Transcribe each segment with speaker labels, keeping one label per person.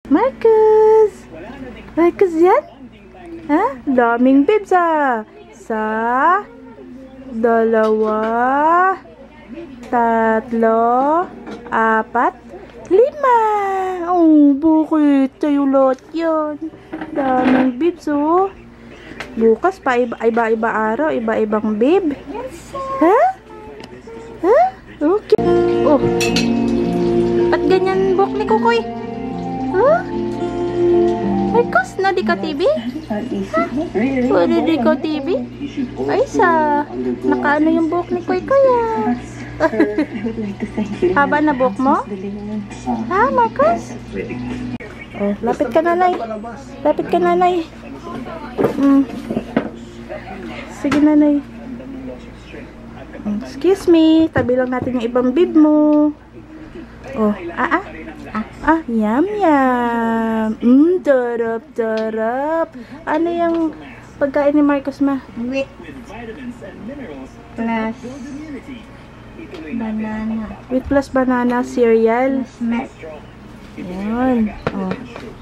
Speaker 1: Marcus! Marcus yan? Ha? Daming bibs ah. Isa, dalawa, tatlo, apat, lima. Oh, bukit. Sa'yo lot yun. Daming bibs oh. Bukas pa iba-iba araw, iba-ibang bib. Ha? Ha? Okay. Oh. Ba't ganyan buhok ni Kukoy? Huh? Marcos, no di ka TV? Pwede di ka TV? Ay sa, nakaano yung buhok ni Kuy Kuya? Haba na buhok mo? Ha, Marcos? Oh, lapit ka nanay. Lapit ka nanay. Sige nanay. Excuse me, tabi lang natin yung ibang bib mo. Oh, yum yum. Darap darap. Ano yung pagkain ni Marcos ma?
Speaker 2: Wheat plus banana.
Speaker 1: Wheat plus banana cereal.
Speaker 2: Plus milk.
Speaker 1: Yan. Oh.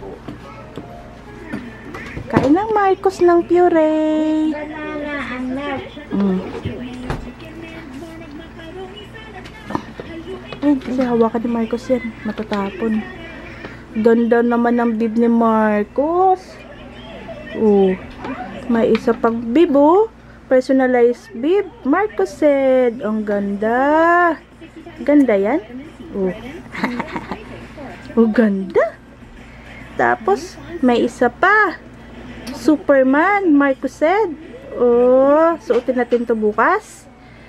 Speaker 1: Kain ng Marcos ng puree.
Speaker 2: Banana and milk.
Speaker 1: Ay, kasi hawakan ni Marcos yan. Matatapon. Ganda naman ng bib ni Marcos. Oh. May isa pang bib oh. Personalized bib. Marcos said. Ang ganda. Ganda yan. Oh. Oh, ganda. Tapos, may isa pa. Superman. Marcos said. Oh. Suotin natin to bukas.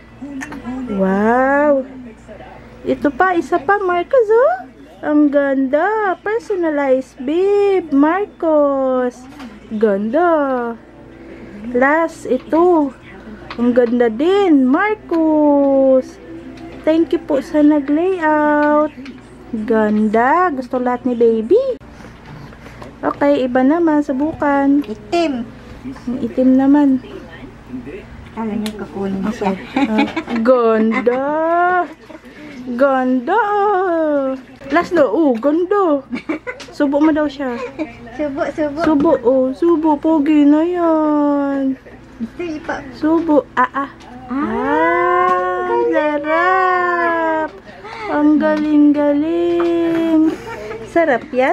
Speaker 1: Wow. Ito pa, isa pa, Marcos, oh. Ang ganda. Personalized bib, Marcos. Ganda. Last, ito. Ang ganda din, Marcos. Thank you po sa nag-layout. Ganda. Gusto lahat ni baby. Okay, iba naman. Subukan.
Speaker 2: Itim.
Speaker 1: Itim naman.
Speaker 2: Kala niya kakunin siya.
Speaker 1: Ganda. Ganda. Last no. Oh, ganda. Subo mo daw siya.
Speaker 2: Subo, subo.
Speaker 1: Subo. Oh, subo. Pogi na yan. Subo. Ang sarap. Ang galing-galing. Sarap yan.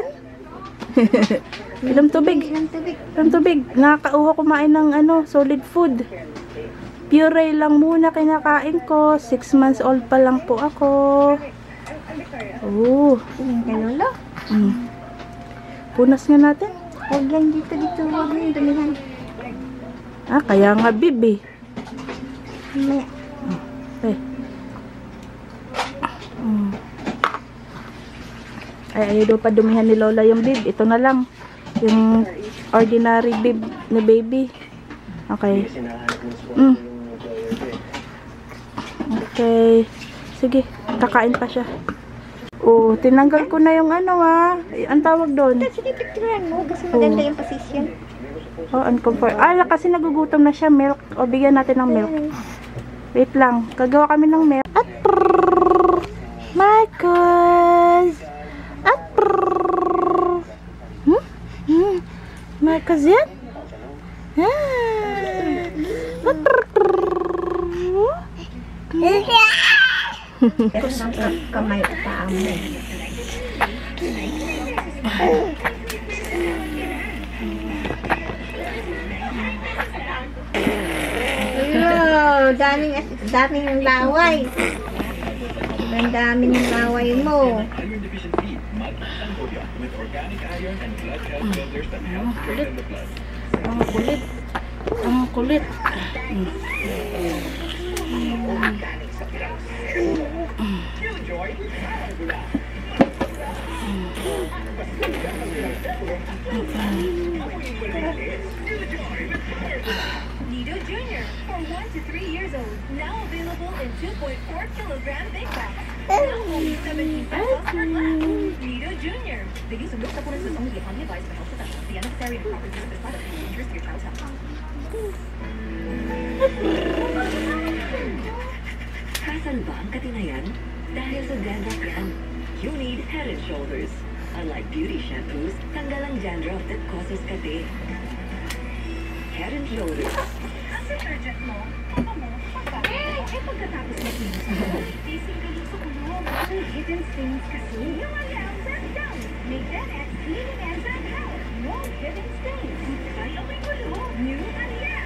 Speaker 1: Inom tubig. Inom tubig. Nakakauha kumain ng solid food. Puree lang muna kinakain ko. 6 months old pa lang po ako. Oh.
Speaker 2: Lolo?
Speaker 1: Punas nga natin.
Speaker 2: Huwag yan dito. Huwag yan. Dumihan.
Speaker 1: Kaya nga bibi. Ayaw daw pa dumihan ni Lola yung bib. Ito na lang. Yung ordinary bib ni baby. Okay. Okay. Sige, kakain pa siya. Oh, tinanggal ko na yung ang tawag doon.
Speaker 2: Sige, picturean mo. Kasi maganda yung position.
Speaker 1: Oh, uncomfort. Kasi nagugutom na siya. Milk. O, bigyan natin ng milk. Wait lang. Gagawa kami ng milk. At Marcos! At Marcos yan?
Speaker 2: Kamay pa mo. Daming laway. Ang dami ng laway mo.
Speaker 1: Ang kulit. Ang kulit.
Speaker 3: Nido Jr. for 1 to 3 years old. Now available in 2.4 kilogram big packs. Now only 17 pesos per class. Nido Jr. Bigay sundot sa punan sa isang lihan ni Vice Health Protection. The unnecessary and proper use of this product is dangerous to your child's health.
Speaker 4: Kasan ba ang katinayan? Dahil sa dandruff yan, you need Head and Shoulders. Unlike beauty shampoos, ang dandruff that causes kate. Head and shoulders.
Speaker 3: Ang detergent mo, ano mo, pagkatapos. Pagkatapos makinis mo, tising ka dun sa kulong. Ang hidden stains kasi. Yung Ariel Set Down. May 10x cleaning enzyme help. No hidden stains. Kaya may gulo. New Ariel.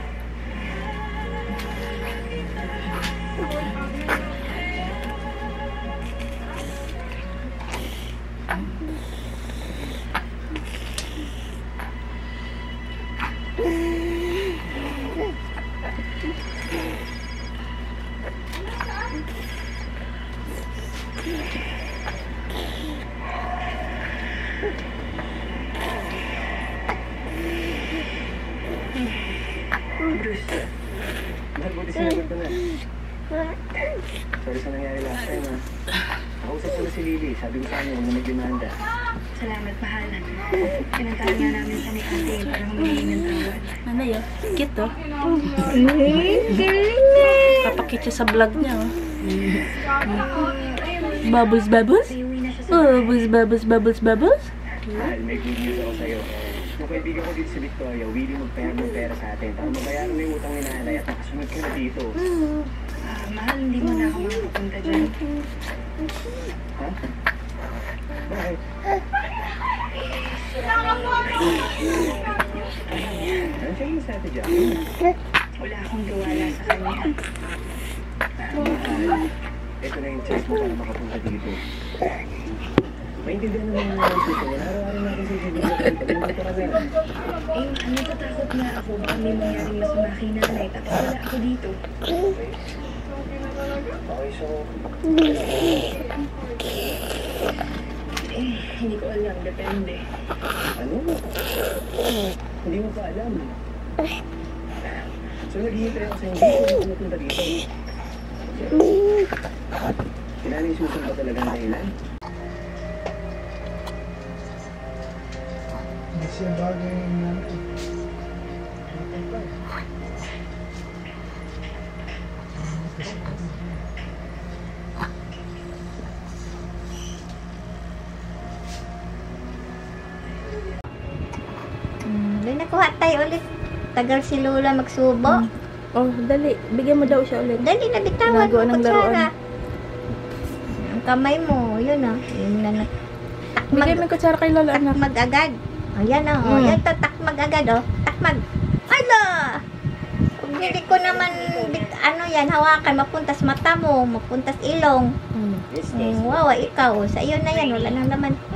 Speaker 5: Bruce, mahal buti sinagot ko na. Sorry sa nangyari last time ha. Nakausap ko na si Lily. Sabi ko sa kanya, huwag na mag-demanda.
Speaker 3: Salamat, mahal. Pinantahan nga namin sa ni Ate para humingi ng tawad.
Speaker 1: Ano yun? Cute oh.
Speaker 2: Galing eh.
Speaker 1: Papakit siya sa vlog niya oh. Bubbles, bubbles?
Speaker 3: Iuwi na siya sa
Speaker 1: Bubbles, bubbles, bubbles, bubbles?
Speaker 5: Mahal, may good news ako sa'yo. Yung kaibigan ko dito sa Victoria, willing magpayag ng pera sa atin para mabayaran mo yung utang ni nanay at makasunod ka na dito.
Speaker 3: mahal, hindi mo na ako makapunta dyan.
Speaker 5: Ha? Bakit? Nandiyan mo sa ate Jackie.
Speaker 3: Wala akong gawala sa kanya.
Speaker 5: Mahal, ito na yung chance mo para makapunta dito. Maintindihan naman yung mga susunod. Araw-araw natin sa ibigay. Pag-umunta ka na.
Speaker 3: Natatakot na ako baka may mangyaring masama kay nanay tapos wala ako dito.
Speaker 5: Okay, so...
Speaker 3: Hindi ko alam, depende.
Speaker 5: Ano? Hindi mo pa alam. So naghihintay ako sa hindi ko pumupunta dito. Kailangan yung susunod ba talaga ng dahilan?
Speaker 6: Hindi siya bagay na
Speaker 2: Nakuha tayo ulit. Tagal si Lola magsubo.
Speaker 1: Oh, dali. Bigyan mo daw siya ulit.
Speaker 2: Dali na bitawan
Speaker 1: Nagawa
Speaker 2: mo
Speaker 1: ng
Speaker 2: kutsara.
Speaker 1: laruan.
Speaker 2: Ang kamay mo, yun ah. Yun na
Speaker 1: Bigyan mo yung kutsara kay Lola, anak.
Speaker 2: takmag agad. Ayan ah, oh. Yan to, takmag agad oh. Takmag. Ala! Kung hindi ko naman, ano yan, hawakan, mapuntas mata mo, mapuntas ilong. Wawa, ikaw. Sa iyo na yan, wala nang laman.